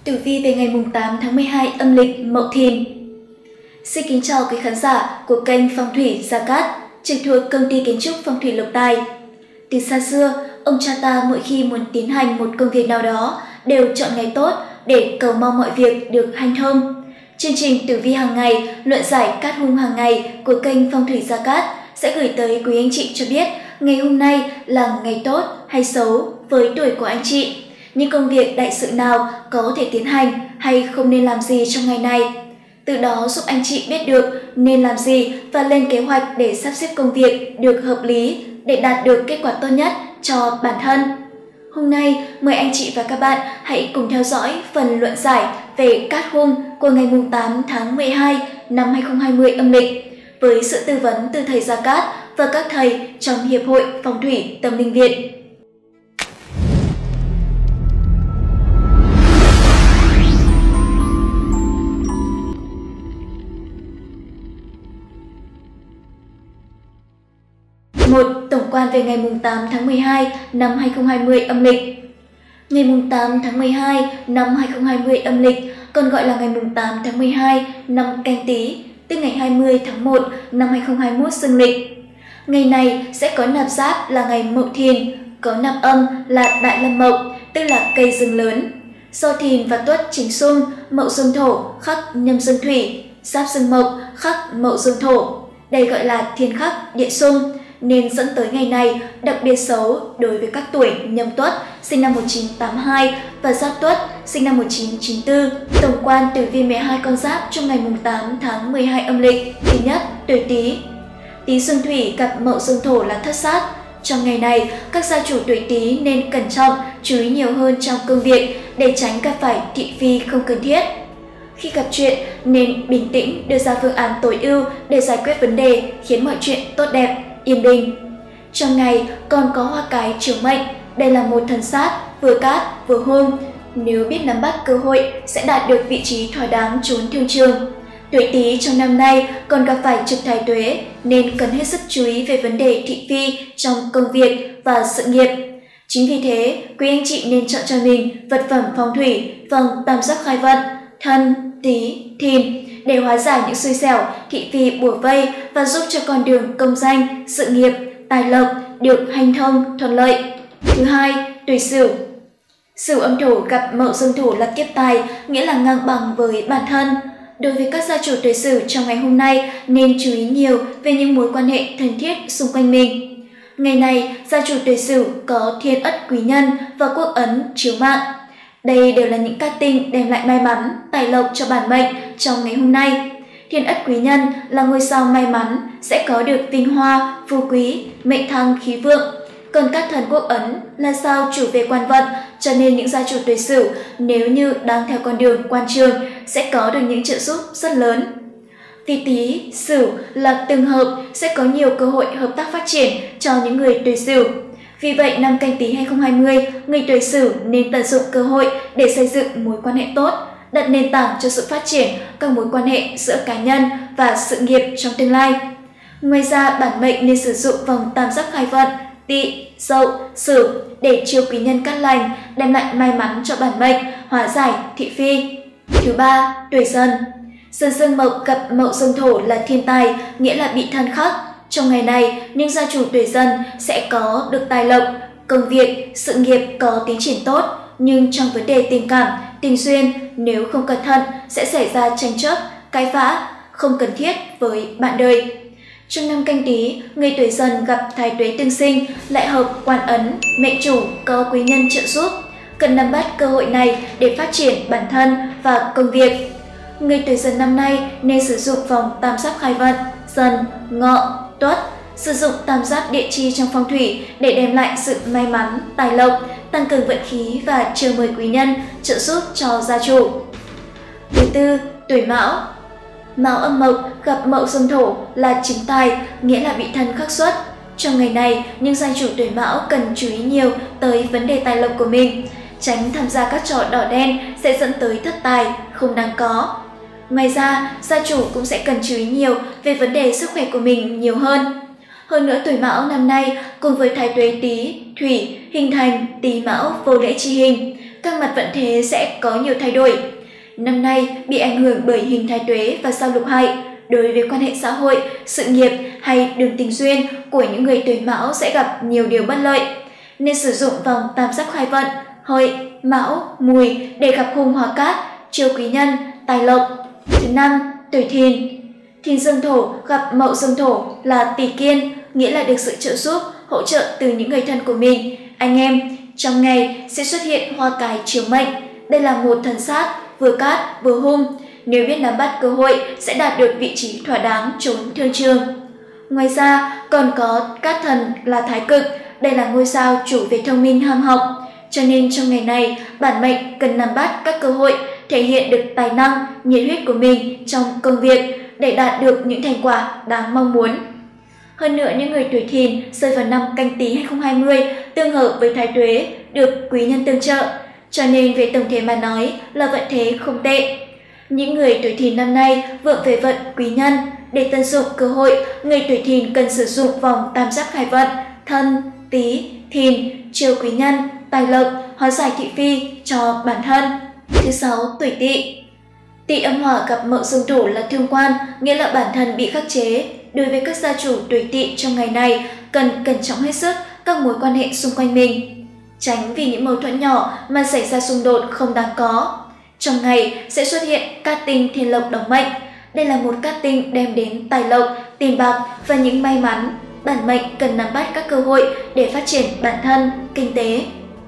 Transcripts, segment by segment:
Tử vi về ngày 8 tháng 12 âm lịch Mậu Thìn. Xin kính chào quý khán giả của kênh Phong thủy Gia Cát, trực thuộc công ty kiến trúc Phong thủy Lộc Tài. Từ xa xưa, ông cha ta mỗi khi muốn tiến hành một công việc nào đó đều chọn ngày tốt để cầu mong mọi việc được hanh thông. Chương trình tử vi hàng ngày, luận giải cát hung hàng ngày của kênh Phong thủy Gia Cát sẽ gửi tới quý anh chị cho biết ngày hôm nay là ngày tốt hay xấu với tuổi của anh chị. Những công việc đại sự nào có thể tiến hành hay không nên làm gì trong ngày này. Từ đó giúp anh chị biết được nên làm gì và lên kế hoạch để sắp xếp công việc được hợp lý để đạt được kết quả tốt nhất cho bản thân. Hôm nay, mời anh chị và các bạn hãy cùng theo dõi phần luận giải về cát hung của ngày 8 tháng 12 năm 2020 âm lịch với sự tư vấn từ thầy Gia Cát và các thầy trong Hiệp hội Phong thủy Tâm linh Việt. Một, tổng quan về ngày 8 tháng 12 năm 2020 âm lịch. Ngày 8 tháng 12 năm 2020 âm lịch, còn gọi là ngày 8 tháng 12 năm Canh Tý, tức ngày 20 tháng 1 năm 2021 dương lịch. Ngày này sẽ có nạp giáp là ngày Mậu Thìn, có nạp âm là Đại Lâm Mộc, tức là cây rừng lớn. Do Thìn và Tuất chính xung, Mậu dương thổ khắc Nhâm dương thủy, Giáp dương mộc khắc Mậu dương thổ. Đây gọi là thiên khắc địa xung, nên dẫn tới ngày này đặc biệt xấu đối với các tuổi Nhâm Tuất sinh năm 1982 và Giáp Tuất sinh năm 1994. Tổng quan tử vi 12 con giáp trong ngày 8 tháng 12 âm lịch. Thứ nhất, tuổi Tý. Tý dương thủy gặp Mậu dương thổ là thất sát. Trong ngày này, các gia chủ tuổi Tý nên cẩn trọng, chú ý nhiều hơn trong công việc để tránh gặp phải thị phi không cần thiết. Khi gặp chuyện, nên bình tĩnh đưa ra phương án tối ưu để giải quyết vấn đề, khiến mọi chuyện tốt đẹp, yên bình. Trong ngày còn có hoa cái chiếu mệnh, đây là một thần sát vừa cát vừa hung. Nếu biết nắm bắt cơ hội sẽ đạt được vị trí thỏa đáng trốn thương trường. Tuổi Tý trong năm nay còn gặp phải trực thái tuế nên cần hết sức chú ý về vấn đề thị phi trong công việc và sự nghiệp. Chính vì thế, quý anh chị nên chọn cho mình vật phẩm phong thủy vòng tam giác khai vận Thân, Tý, Thìn để hóa giải những xui xẻo, thị phi bủa vây và giúp cho con đường công danh, sự nghiệp, tài lộc được hanh thông, thuận lợi. Thứ hai, tuổi Sửu. Sửu âm thổ gặp Mậu dương thổ là kiếp tài, nghĩa là ngang bằng với bản thân. Đối với các gia chủ tuổi Sửu trong ngày hôm nay nên chú ý nhiều về những mối quan hệ thân thiết xung quanh mình. Ngày này, gia chủ tuổi Sửu có thiên ất quý nhân và quốc ấn chiếu mạng. Đây đều là những cát tinh đem lại may mắn, tài lộc cho bản mệnh trong ngày hôm nay. Thiên ất quý nhân là ngôi sao may mắn, sẽ có được vinh hoa, phú quý, mệnh thăng khí vượng. Còn các thần quốc ấn là sao chủ về quan vận, cho nên những gia chủ tuổi Sửu nếu như đang theo con đường quan trường sẽ có được những trợ giúp rất lớn. Vì Tý, Sửu là tương hợp sẽ có nhiều cơ hội hợp tác phát triển cho những người tuổi Sửu. Vì vậy, năm Canh Tý 2020, người tuổi Sửu nên tận dụng cơ hội để xây dựng mối quan hệ tốt, đặt nền tảng cho sự phát triển các mối quan hệ giữa cá nhân và sự nghiệp trong tương lai. Ngoài ra, bản mệnh nên sử dụng vòng tam giác khai vận Tỵ, Dậu, Sửu để chiêu quý nhân cát lành, đem lại may mắn cho bản mệnh, hóa giải thị phi. Thứ ba, tuổi Dần. Dần dương mộc gặp Mậu dương thổ là thiên tài, nghĩa là bị thân khắc. Trong ngày này, những gia chủ tuổi Dần sẽ có được tài lộc, công việc, sự nghiệp có tiến triển tốt, nhưng trong vấn đề tình cảm, tình duyên nếu không cẩn thận sẽ xảy ra tranh chấp, cãi vã không cần thiết với bạn đời. Trong năm Canh Tý, người tuổi Dần gặp thái tuế tương sinh lại hợp quan ấn, mệnh chủ có quý nhân trợ giúp, cần nắm bắt cơ hội này để phát triển bản thân và công việc. Người tuổi Dần năm nay nên sử dụng vòng tam giác khai vận Dần, Ngọ, Tuất, sử dụng tam giác địa chi trong phong thủy để đem lại sự may mắn, tài lộc, tăng cường vận khí và chiêu mời quý nhân trợ giúp cho gia chủ. Thứ tư, tuổi Mão. Mão âm mộc gặp Mậu dương thổ là chính tài, nghĩa là bị thân khắc xuất. Trong ngày này, những gia chủ tuổi Mão cần chú ý nhiều tới vấn đề tài lộc của mình, tránh tham gia các trò đỏ đen sẽ dẫn tới thất tài, không đáng có. Ngoài ra, gia chủ cũng sẽ cần chú ý nhiều về vấn đề sức khỏe của mình nhiều hơn. Hơn nữa, tuổi Mão năm nay cùng với thái tuế Tý, Thủy hình thành Tý Mão vô lễ chi hình. các mặt vận thế sẽ có nhiều thay đổi. Năm nay bị ảnh hưởng bởi hình thái tuế và sao lục hại. Đối với quan hệ xã hội, sự nghiệp hay đường tình duyên của những người tuổi Mão sẽ gặp nhiều điều bất lợi, nên sử dụng vòng tam giác khai vận Hợi, Mão, Mùi để gặp hung hóa cát, chiêu quý nhân, tài lộc. Thứ năm, tuổi Thìn. Thìn dương thổ gặp Mậu dương thổ là tỷ kiên, nghĩa là được sự trợ giúp, hỗ trợ từ những người thân của mình, anh em. Trong ngày sẽ xuất hiện hoa cải chiếu mệnh. Đây là một thần sát, vừa cát vừa hung. Nếu biết nắm bắt cơ hội sẽ đạt được vị trí thỏa đáng trốn thương trường. Ngoài ra còn có cát thần là thái cực. Đây là ngôi sao chủ về thông minh ham học. Cho nên trong ngày này, bản mệnh cần nắm bắt các cơ hội thể hiện được tài năng, nhiệt huyết của mình trong công việc để đạt được những thành quả đáng mong muốn. Hơn nữa, những người tuổi Thìn rơi vào năm Canh Tý 2020 tương hợp với thái tuế, được quý nhân tương trợ, cho nên về tổng thể mà nói là vận thế không tệ. Những người tuổi Thìn năm nay vượng về vận quý nhân. Để tận dụng cơ hội, người tuổi Thìn cần sử dụng vòng tam giác khai vận Thân, Tý, Thìn, chiêu quý nhân, tài lộc, hóa giải thị phi cho bản thân. Thứ sáu, tuổi Tỵ. Tỵ âm hỏa gặp Mậu dương thổ là thương quan, nghĩa là bản thân bị khắc chế. Đối với các gia chủ tuổi Tỵ trong ngày này, cần cẩn trọng hết sức các mối quan hệ xung quanh mình, tránh vì những mâu thuẫn nhỏ mà xảy ra xung đột không đáng có. Trong ngày sẽ xuất hiện cát tinh thiên lộc đóng mệnh. Đây là một cát tinh đem đến tài lộc, tiền bạc và những may mắn. Bản mệnh cần nắm bắt các cơ hội để phát triển bản thân, kinh tế.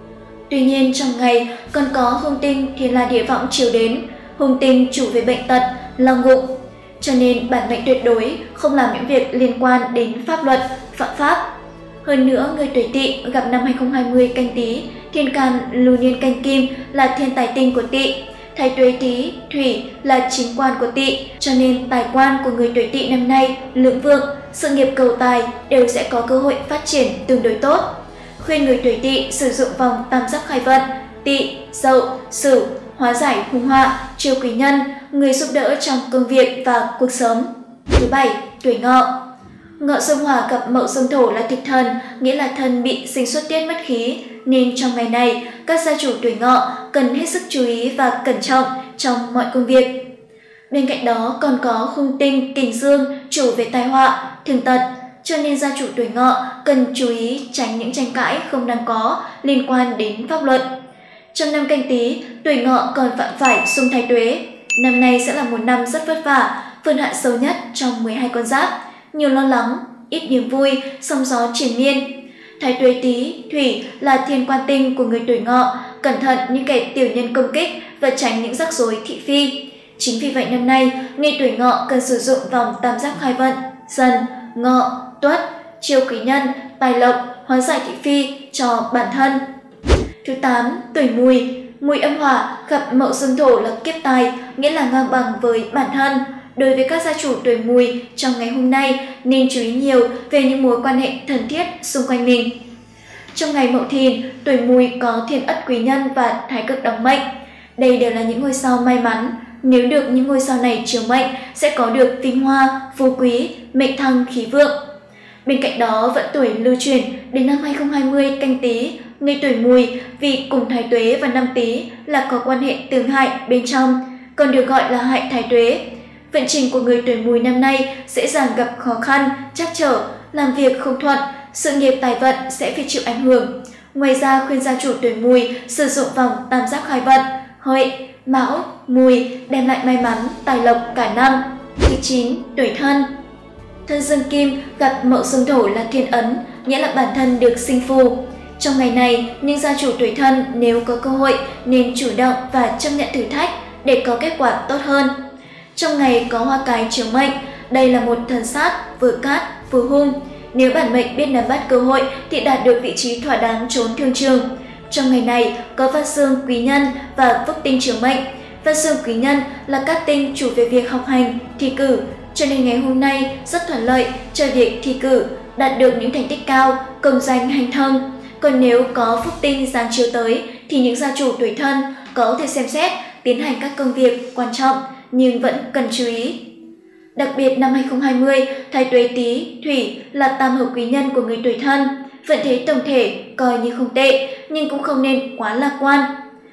Tuy nhiên trong ngày còn có hung tinh thiên la địa võng chiếu đến. Hung tinh chủ về bệnh tật, long ngụng. Cho nên bản mệnh tuyệt đối không làm những việc liên quan đến pháp luật, phạm pháp. Hơn nữa, người tuổi Tỵ gặp năm 2020 Canh Tý, thiên can lưu niên canh kim là thiên tài tinh của Tỵ. Thái tuế Tý, Thủy là chính quan của Tỵ, cho nên tài quan của người tuổi Tỵ năm nay lưỡng vượng, sự nghiệp cầu tài đều sẽ có cơ hội phát triển tương đối tốt. Khuyên người tuổi Tỵ sử dụng vòng tam giác khai vận Tỵ, Dậu, Sửu, hóa giải hung họa, chiêu quý nhân, người giúp đỡ trong công việc và cuộc sống. Thứ bảy, tuổi Ngọ. Ngọ dương hỏa gặp Mậu dương thổ là thực thần, nghĩa là thân bị sinh xuất tiết mất khí, nên trong ngày này các gia chủ tuổi Ngọ cần hết sức chú ý và cẩn trọng trong mọi công việc. Bên cạnh đó còn có hung tinh kình dương chủ về tai họa, thương tật, cho nên gia chủ tuổi Ngọ cần chú ý tránh những tranh cãi không đáng có liên quan đến pháp luật. Trong năm Canh Tý, tuổi Ngọ còn phạm phải xung thái tuế. Năm nay sẽ là một năm rất vất vả, phương hạn xấu nhất trong 12 con giáp. Nhiều lo lắng, ít niềm vui, sóng gió triền miên. Thái tuế Tý, Thủy là thiên quan tinh của người tuổi Ngọ, cẩn thận những kẻ tiểu nhân công kích và tránh những rắc rối thị phi. Chính vì vậy năm nay, người tuổi Ngọ cần sử dụng vòng tam giác khai vận Dần, Ngọ, Tuất, chiêu quý nhân, tài lộc, hóa giải thị phi cho bản thân. Thứ 8, tuổi Mùi. Mùi âm hỏa gặp Mậu dương thổ là kiếp tài, nghĩa là ngang bằng với bản thân. Đối với các gia chủ tuổi Mùi trong ngày hôm nay nên chú ý nhiều về những mối quan hệ thân thiết xung quanh mình. Trong ngày Mậu Thìn, tuổi Mùi có thiên ất quý nhân và thái cực đóng mệnh. Đây đều là những ngôi sao may mắn. Nếu được những ngôi sao này chiếu mệnh sẽ có được vinh hoa, phú quý, mệnh thăng khí vượng. Bên cạnh đó vận tuổi lưu truyền đến năm 2020 Canh Tý, người tuổi Mùi vì cùng thái tuế và năm Tý là có quan hệ tương hại bên trong, còn được gọi là hại thái tuế. Vận trình của người tuổi Mùi năm nay dễ dàng gặp khó khăn, trắc trở, làm việc không thuận, sự nghiệp tài vận sẽ phải chịu ảnh hưởng. Ngoài ra khuyên gia chủ tuổi Mùi sử dụng vòng tam giác khai vận Hợi, Mão, Mùi đem lại may mắn, tài lộc cả năm. Thứ 9, tuổi Thân. Thân dương kim gặp Mậu dương thổ là thiên ấn, nghĩa là bản thân được sinh phù. Trong ngày này, những gia chủ tuổi Thân nếu có cơ hội nên chủ động và chấp nhận thử thách để có kết quả tốt hơn. Trong ngày có hoa cái chiếu mệnh, đây là một thần sát vừa cát vừa hung. Nếu bản mệnh biết nắm bắt cơ hội thì đạt được vị trí thỏa đáng trốn thương trường. Trong ngày này có văn xương quý nhân và phúc tinh chiếu mệnh. Văn xương quý nhân là các tinh chủ về việc học hành, thi cử, cho nên ngày hôm nay rất thuận lợi cho việc thi cử, đạt được những thành tích cao, công danh hanh thông. Còn nếu có phúc tinh giáng chiếu tới thì những gia chủ tuổi Thân có thể xem xét tiến hành các công việc quan trọng nhưng vẫn cần chú ý. Đặc biệt năm 2020, thái tuế Tý, Thủy là tam hợp quý nhân của người tuổi Thân. Vận thế tổng thể coi như không tệ nhưng cũng không nên quá lạc quan.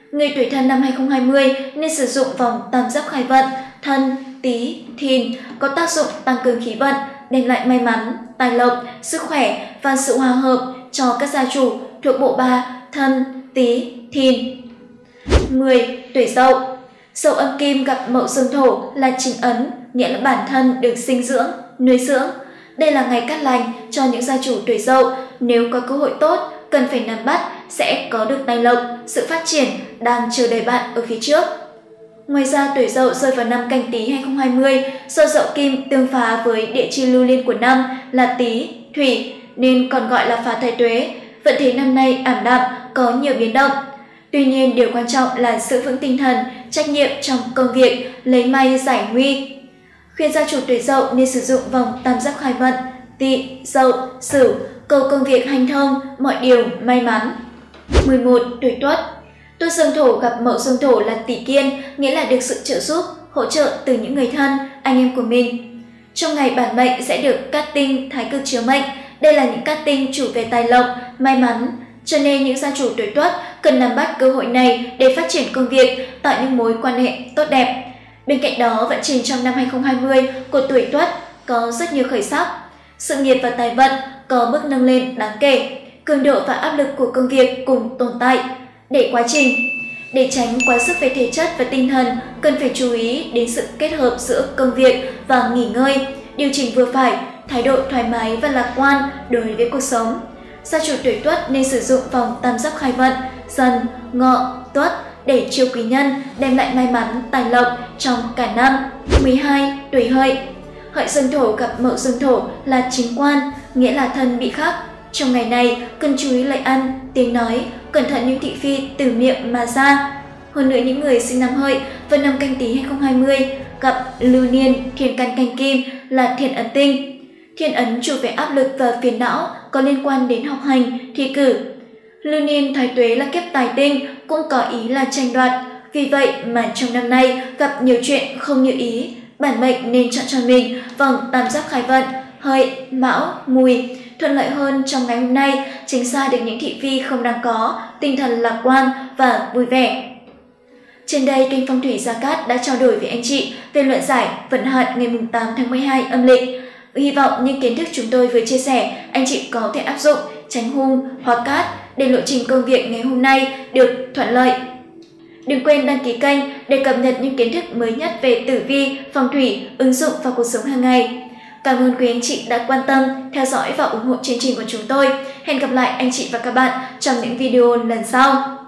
Người tuổi Thân năm 2020 nên sử dụng vòng tam giác khai vận Thân, Tý, Thìn có tác dụng tăng cường khí vận, đem lại may mắn, tài lộc, sức khỏe và sự hòa hợp cho các gia chủ thuộc bộ ba Thân, Tý, Thìn. 10. Tuổi Dậu. Dậu âm kim gặp Mậu dương thổ là chính ấn, nghĩa là bản thân được sinh dưỡng, nuôi dưỡng. Đây là ngày cát lành cho những gia chủ tuổi Dậu, nếu có cơ hội tốt, cần phải nắm bắt sẽ có được tài lộc, sự phát triển đang chờ đợi bạn ở phía trước. Ngoài ra, tuổi Dậu rơi vào năm Canh Tý 2020, do Dậu kim tương phá với địa chi lưu liên của năm là Tý, Thủy nên còn gọi là phá thái tuế. Vận thế năm nay ảm đạm, có nhiều biến động. Tuy nhiên, điều quan trọng là giữ vững tinh thần, trách nhiệm trong công việc, lấy may giải nguy. Khuyên gia chủ tuổi Dậu nên sử dụng vòng tam giác khai vận Tỵ, Dậu, Sửu, cầu công việc hanh thông, mọi điều may mắn. 11. Tuổi Tuất. Tuất dương thổ gặp Mậu dương thổ là tỷ kiên, nghĩa là được sự trợ giúp, hỗ trợ từ những người thân, anh em của mình. Trong ngày bản mệnh sẽ được cát tinh thái cực chiếu mệnh. Đây là những cát tinh chủ về tài lộc, may mắn. Cho nên những gia chủ tuổi Tuất cần nắm bắt cơ hội này để phát triển công việc, tạo những mối quan hệ tốt đẹp. Bên cạnh đó, vận trình trong năm 2020 của tuổi Tuất có rất nhiều khởi sắc. Sự nghiệp và tài vận có mức nâng lên đáng kể. Cường độ và áp lực của công việc cùng tồn tại. Để tránh quá sức về thể chất và tinh thần, cần phải chú ý đến sự kết hợp giữa công việc và nghỉ ngơi, điều chỉnh vừa phải, thái độ thoải mái và lạc quan đối với cuộc sống. Gia chủ tuổi Tuất nên sử dụng vòng tam giác khai vận Dần, Ngọ, Tuất để chiêu quý nhân, đem lại may mắn, tài lộc trong cả năm. 12. Tuổi Hợi. Hợi dương thổ gặp Mậu dương thổ là chính quan, nghĩa là thân bị khắc. Trong ngày này, cần chú ý lời ăn, tiếng nói, cẩn thận những thị phi từ miệng mà ra. Hơn nữa, những người sinh năm Hợi vào năm Canh Tý 2020 gặp lưu niên thiên can canh kim là thiên ấn tinh. Thiên ấn chủ về áp lực và phiền não, có liên quan đến học hành, thi cử. Lưu niên thái tuế là kiếp tài tinh, cũng có ý là tranh đoạt. Vì vậy mà trong năm nay gặp nhiều chuyện không như ý, bản mệnh nên chọn cho mình vòng tam giác khai vận Hợi, Mão, Mùi, thuận lợi hơn trong ngày hôm nay, tránh xa được những thị phi không đáng có, tinh thần lạc quan và vui vẻ. Trên đây, kênh Phong thủy Gia Cát đã trao đổi với anh chị về luận giải vận hạn ngày 8 tháng 12 âm lịch. Hy vọng những kiến thức chúng tôi vừa chia sẻ, anh chị có thể áp dụng, tránh hung, hóa cát để lộ trình công việc ngày hôm nay được thuận lợi. Đừng quên đăng ký kênh để cập nhật những kiến thức mới nhất về tử vi, phong thủy, ứng dụng vào cuộc sống hàng ngày. Cảm ơn quý anh chị đã quan tâm, theo dõi và ủng hộ chương trình của chúng tôi. Hẹn gặp lại anh chị và các bạn trong những video lần sau.